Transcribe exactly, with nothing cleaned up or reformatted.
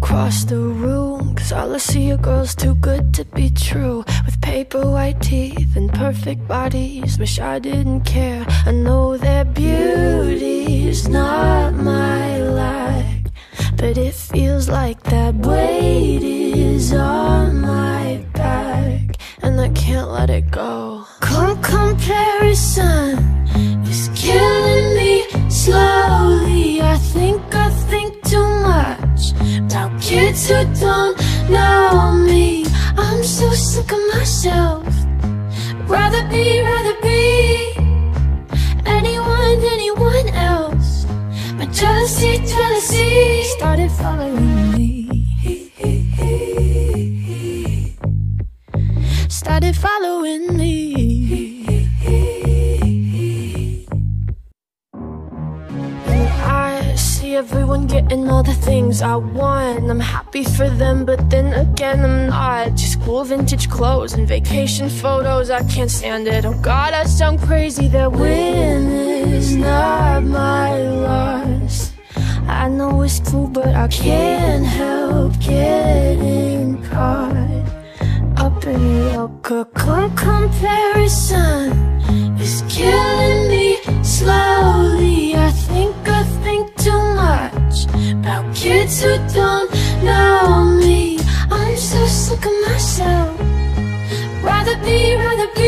across the room, 'cause all I see are girls too good to be true, with paper white teeth and perfect bodies. Wish I didn't care. I know that beauty's not my like, but it feels like that weight is on my back, and I can't let it go. Come comparison is killing me slowly. I think I think too much about kids who don't know me. I'm so sick of myself. Rather be, rather be anyone, anyone else. But jealousy, jealousy started following me. Started following me. And I see everyone getting all the things I want. I'm happy for them, but then again I'm not. Just cool vintage clothes and vacation photos, I can't stand it. Oh God, I sound crazy. That win is not my loss. I know it's true, but I can't help getting caught up in your cocoon. Comparison is killing me slowly. I think I think too much about kids who don't know me. I'm so sick of myself. Rather be, rather be